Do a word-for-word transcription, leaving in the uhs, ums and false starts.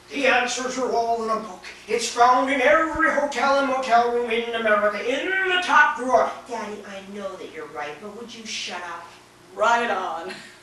The answers are all in a book. It's found in every hotel and motel room in America, in the top drawer. Daddy, I know that you're right, but would you shut up? Right on.